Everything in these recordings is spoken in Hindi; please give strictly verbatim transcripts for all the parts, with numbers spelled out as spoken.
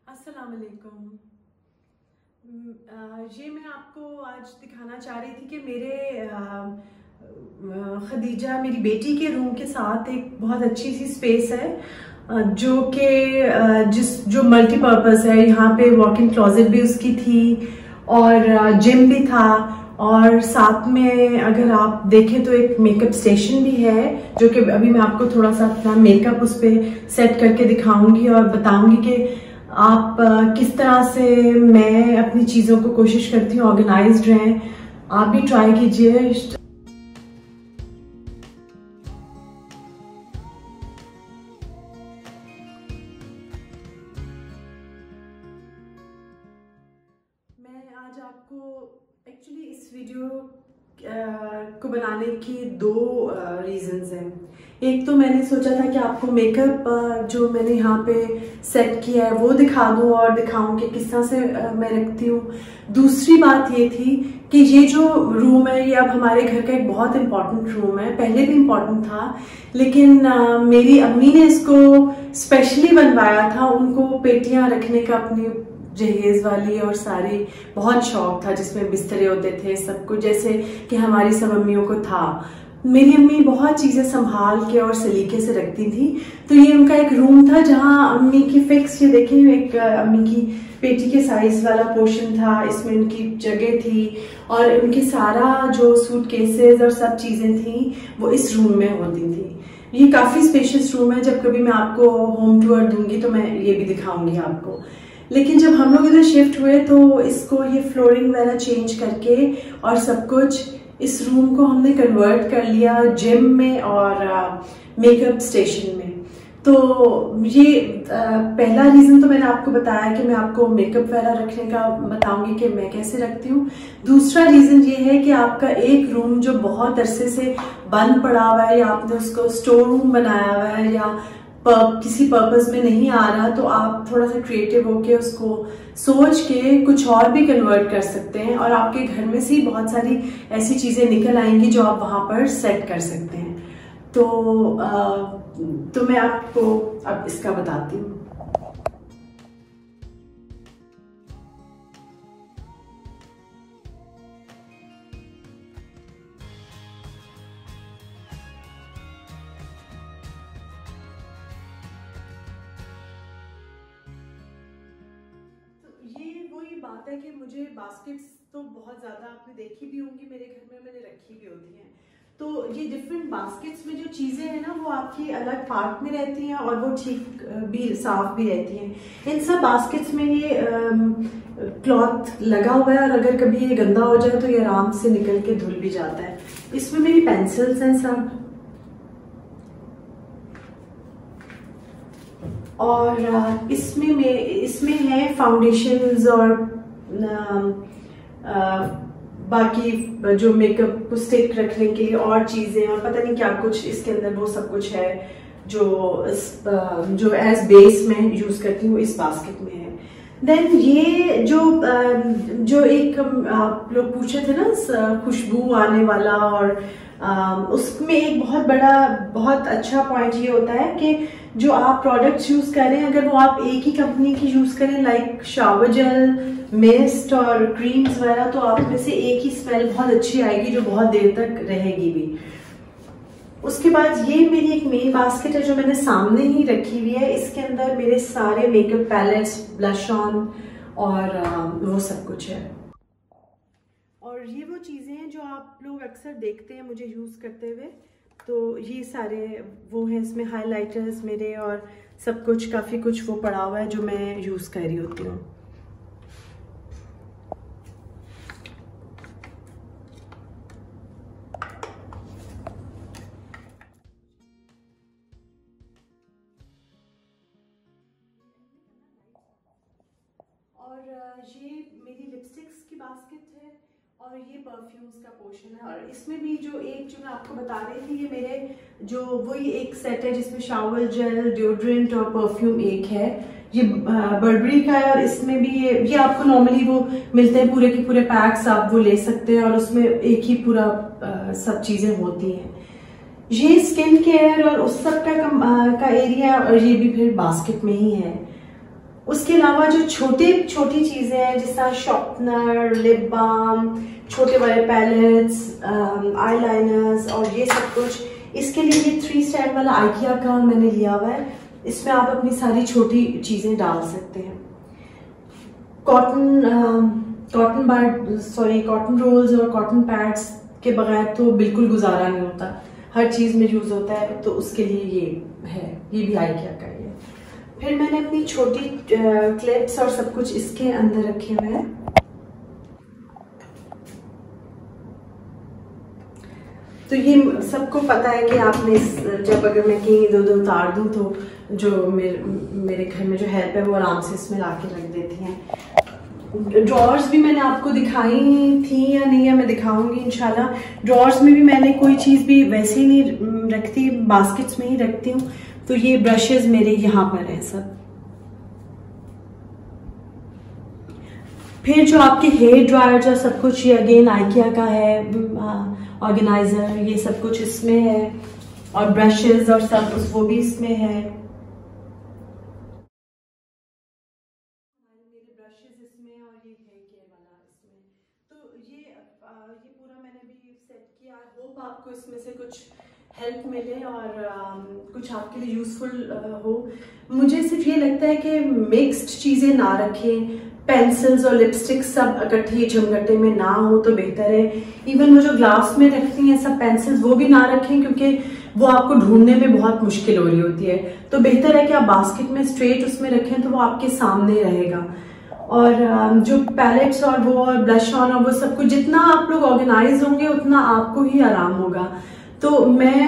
अस्सलाम वालेकुम। ये मैं आपको आज दिखाना चाह रही थी कि मेरे खदीजा मेरी बेटी के रूम के साथ एक बहुत अच्छी सी स्पेस है जो कि जिस जो मल्टीपर्पज़ है। यहाँ पे वॉक इन क्लोजेट भी उसकी थी और जिम भी था, और साथ में अगर आप देखें तो एक मेकअप स्टेशन भी है जो कि अभी मैं आपको थोड़ा सा अपना मेकअप उस पर सेट करके दिखाऊंगी और बताऊंगी कि आप किस तरह से मैं अपनी चीज़ों को कोशिश करती हूँ ऑर्गेनाइज्ड रहें। आप भी ट्राई कीजिए। मैं आज आपको एक्चुअली इस वीडियो को बनाने की दो रीजंस हैं। एक तो मैंने सोचा था कि आपको मेकअप जो मैंने यहाँ पे सेट किया है वो दिखा दूँ और दिखाऊं कि किस तरह से मैं रखती हूँ। दूसरी बात ये थी कि ये जो रूम है ये अब हमारे घर का एक बहुत इम्पॉर्टेंट रूम है, पहले भी इम्पॉर्टेंट था, लेकिन आ, मेरी अम्मी ने इसको स्पेशली बनवाया था। उनको पेटियां रखने का अपनी जहेज वाली और सारी बहुत शौक था, जिसमें बिस्तरे होते थे सब कुछ, जैसे कि हमारी सब अम्मियों को था। मेरी अम्मी बहुत चीजें संभाल के और सलीके से रखती थी, तो ये उनका एक रूम था जहां अम्मी की फिक्स, ये देखें एक अम्मी की पेटी के साइज वाला पोर्शन था, इसमें उनकी जगह थी और उनकी सारा जो सूटकेसेस और सब चीजें थी वो इस रूम में होती थी। ये काफी स्पेशियस रूम है, जब कभी मैं आपको होम टूर दूंगी तो मैं ये भी दिखाऊंगी आपको। लेकिन जब हम लोग इधर शिफ्ट हुए तो इसको ये फ्लोरिंग वगैरह चेंज करके और सब कुछ, इस रूम को हमने कन्वर्ट कर लिया जिम में और मेकअप स्टेशन में। तो ये आ, पहला रीजन तो मैंने आपको बताया कि मैं आपको मेकअप वगैरह रखने का बताऊंगी कि मैं कैसे रखती हूँ। दूसरा रीजन ये है कि आपका एक रूम जो बहुत अरसे से बंद पड़ा हुआ है या आपने उसको स्टोर रूम बनाया हुआ है या पर, किसी पर्पस में नहीं आ रहा, तो आप थोड़ा सा क्रिएटिव होके उसको सोच के कुछ और भी कन्वर्ट कर सकते हैं और आपके घर में से ही बहुत सारी ऐसी चीजें निकल आएंगी जो आप वहां पर सेट कर सकते हैं। तो आ, तो मैं आपको अब इसका बताती हूँ। बात है कि मुझे बास्केट्स तो बहुत ज्यादा आपने देखी भी होंगी, मेरे घर में मैंने रखी भी होती हैं। तो ये डिफरेंट बास्केट्स में जो चीजें हैं ना वो आपकी अलग पार्ट में रहती हैं और वो ठीक भी साफ भी रहती हैं। इन सब बास्केट्स में ये क्लॉथ लगा हुआ है और अगर कभी ये गंदा हो जाए तो ये आराम से निकल के धुल भी जाता है। इसमें मेरी पेंसिल्स हैं सब, और इसमें में इसमें है फाउंडेशंस और आ, आ, बाकी जो मेकअप को स्टिक रखने के लिए और चीजें और पता नहीं क्या कुछ इसके अंदर वो सब कुछ है जो इस, जो एज बेस में यूज करती हूँ इस बास्केट में है। देन ये जो जो एक आप लोग पूछे थे ना खुशबू आने वाला, और उसमें एक बहुत बड़ा बहुत अच्छा पॉइंट ये होता है कि जो आप प्रोडक्ट्स यूज करें अगर वो आप एक ही कंपनी की यूज करें, लाइक शावर जेल, मिस्ट और क्रीम्स वगैरह, तो आप में से एक ही स्मेल बहुत अच्छी आएगी जो बहुत देर तक रहेगी भी। उसके बाद ये मेरी एक मेन बास्केट है जो मैंने सामने ही रखी हुई है। इसके अंदर मेरे सारे मेकअप पैलेट्स, ब्लश ऑन और वो सब कुछ है। और ये वो चीजें हैं जो आप लोग अक्सर देखते हैं मुझे यूज करते हुए, तो ये सारे वो हैं। इसमें हाइलाइटर्स मेरे और सब कुछ, काफी कुछ वो पड़ा हुआ है जो मैं यूज कर रही होती हूँ। और ये मेरी लिपस्टिक्स की बास्केट है और ये परफ्यूम्स का पोर्शन है। और इसमें भी जो एक जो मैं आपको बता रही थी, ये मेरे जो वही एक सेट है जिसमें शावर जेल, डिओड्रेंट और परफ्यूम एक है। ये बर्बरी का है और इसमें भी ये ये आपको नॉर्मली वो मिलते हैं पूरे के पूरे पैक्स, आप वो ले सकते हैं और उसमें एक ही पूरा आ, सब चीजें होती हैं। ये स्किन केयर और उस सब का, का एरिया, और ये भी फिर बास्केट में ही है। उसके अलावा जो छोटे छोटी चीजें हैं जिस तरह शॉर्पनर, लिप बाम, छोटे बड़े पैलेट्स, आईलाइनर्स और ये सब कुछ, इसके लिए ये थ्री स्टैंड वाला आइकिया का मैंने लिया हुआ है। इसमें आप अपनी सारी छोटी चीजें डाल सकते हैं। Cotton cotton bad sorry cotton rolls और कॉटन पैड्स के बगैर तो बिल्कुल गुजारा नहीं होता, हर चीज में यूज होता है, तो उसके लिए ये है, ये भी आइकिया का ही है। फिर मैंने अपनी छोटी क्लिप्स और सब कुछ इसके अंदर रखे हुए हैं। तो ये सबको पता है कि आपने जब अगर मैं कहीं दो दो उतार दूं तो जो मेरे मेरे घर में जो हेल्प है वो आराम से इसमें ला के रख देती हैं। ड्रॉर्स भी मैंने आपको दिखाई थी या नहीं, या मैं दिखाऊंगी इंशाल्लाह। ड्रॉर्स में भी मैंने कोई चीज़ भी वैसे ही नहीं रखती, बास्केट्स में ही रखती हूँ। तो ये ब्रशेस मेरे यहाँ पर हैं सब। फिर जो आपके हेयर ड्रायर और सब कुछ, ये अगेन आइकिया का है, ऑर्गेनाइजर, ये सब कुछ इसमें है, और ब्रशेस और सब कुछ वो भी इसमें है। मेरे ब्रशेस इसमें और ये हेयर केयर वाला इसमें। तो ये ये पूरा मैंने भी सेट किया। आई होप आपको इसमें से कुछ हेल्प मिले और आ, कुछ आपके लिए यूजफुल हो। मुझे सिर्फ ये लगता है कि मिक्स्ड चीजें ना रखें, पेंसिल्स और लिपस्टिक सब इकट्ठी झमगट्टे में ना हो तो बेहतर है। इवन वो जो ग्लास में रखती हैं सब पेंसिल्स, वो भी ना रखें, क्योंकि वो आपको ढूंढने में बहुत मुश्किल हो रही होती है। तो बेहतर है कि आप बास्केट में स्ट्रेट उसमें रखें, तो वो आपके सामने रहेगा। और जो पैलेट्स और वो और ब्लश ऑन और वो सब कुछ, जितना आप लोग ऑर्गेनाइज होंगे उतना आपको ही आराम होगा। तो मैं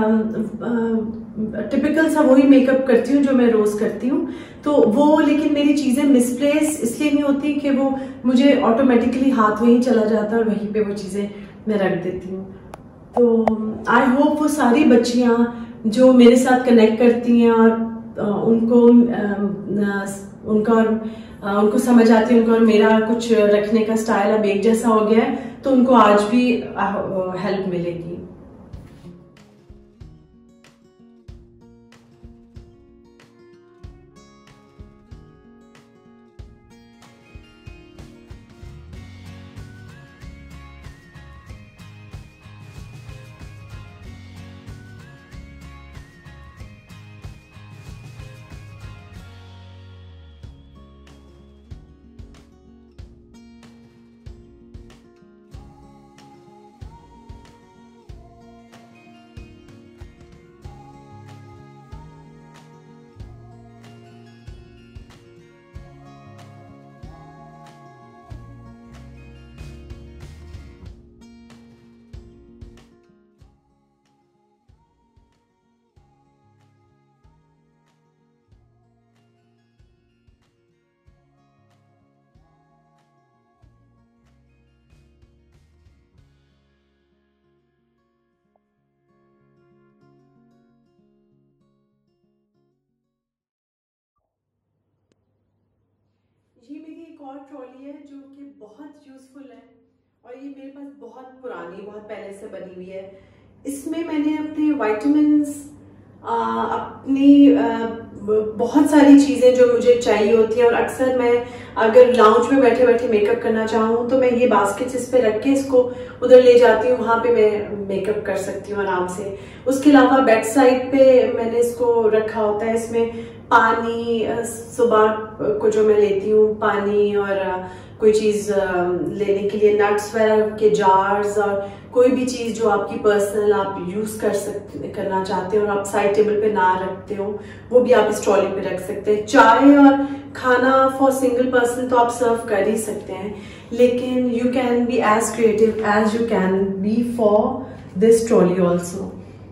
टिपिकल सा वही मेकअप करती हूँ जो मैं रोज करती हूँ। तो वो, लेकिन मेरी चीजें मिसप्लेस इसलिए नहीं होती कि वो मुझे ऑटोमेटिकली हाथ वहीं चला जाता है और वहीं पे वो चीजें मैं रख देती हूँ। तो आई होप वो सारी बच्चियां जो मेरे साथ कनेक्ट करती हैं और उनको उनका उनको समझ आती है, उनको और मेरा कुछ रखने का स्टाइल अब एक जैसा हो गया है, तो उनको आज भी हेल्प मिलेगी। ये मेरी एक और ट्रॉली है जो कि बहुत यूजफुल है, और ये मेरे पास बहुत पुरानी, बहुत पहले से बनी हुई है। इसमें मैंने अपने विटामिन्स, अपनी आ, बहुत सारी चीजें जो मुझे चाहिए होती है, और अक्सर मैं अगर लाउंज में बैठे बैठे मेकअप करना चाहूँ तो मैं ये बास्केट इस पे रख के इसको उधर ले जाती हूँ, वहां पे मैं मेकअप कर सकती हूँ आराम से। उसके अलावा बेड साइड पे मैंने इसको रखा होता है। इसमें पानी, सुबह को जो मैं लेती हूँ पानी, और कोई चीज लेने के लिए नट्स वगैरह के जार्स, और कोई भी चीज जो आपकी पर्सनल आप यूज कर सकते करना चाहते हो और आप साइड टेबल पे ना रखते हो, वो भी आप इस ट्रॉली पे रख सकते हैं। चाय और खाना फॉर सिंगल पर्सन तो आप सर्व कर ही सकते हैं, लेकिन you can be as creative as you can be for this trolley also.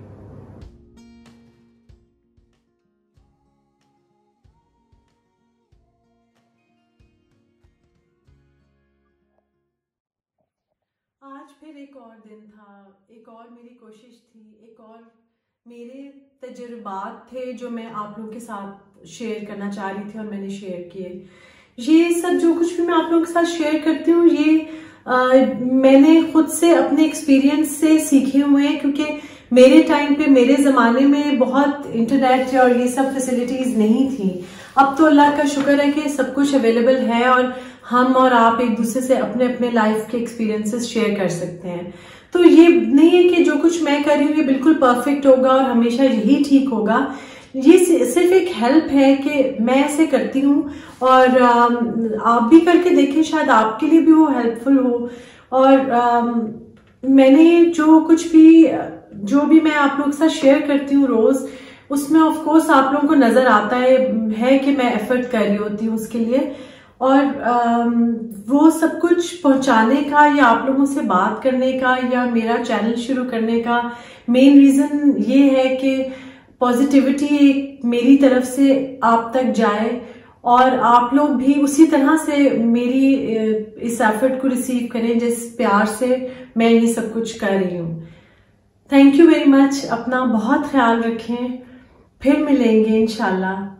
आज फिर एक और दिन था, एक और मेरी कोशिश थी, एक और मेरे तजुर्बात थे जो मैं आप लोगों के साथ शेयर करना चाह रही थी और मैंने शेयर किए। ये सब जो कुछ भी मैं आप लोगों के साथ शेयर करती हूँ, ये आ, मैंने खुद से अपने एक्सपीरियंस से सीखे हुए हैं, क्योंकि मेरे टाइम पे, मेरे ज़माने में बहुत इंटरनेट और ये सब फैसिलिटीज़ नहीं थी। अब तो अल्लाह का शुक्र है कि सब कुछ अवेलेबल है और हम और आप एक दूसरे से अपने अपने लाइफ के एक्सपीरियंसेस शेयर कर सकते हैं। तो ये नहीं है कि जो कुछ मैं कर रही हूँ ये बिल्कुल परफेक्ट होगा और हमेशा यही ठीक होगा। ये सिर्फ एक हेल्प है कि मैं ऐसे करती हूँ और आप भी करके देखें, शायद आपके लिए भी वो हेल्पफुल हो। और मैंने जो कुछ भी जो भी मैं आप लोगों के साथ शेयर करती हूँ रोज, उसमें ऑफ कोर्स आप लोगों को नजर आता है है कि मैं एफर्ट कर रही होती हूँ उसके लिए। और वो सब कुछ पहुंचाने का या आप लोगों से बात करने का या मेरा चैनल शुरू करने का मेन रीजन ये है कि पॉजिटिविटी मेरी तरफ से आप तक जाए और आप लोग भी उसी तरह से मेरी इस एफर्ट को रिसीव करें जिस प्यार से मैं ये सब कुछ कर रही हूँ। Thank you very much. अपना बहुत ख्याल रखें, फिर मिलेंगे इंशाल्लाह।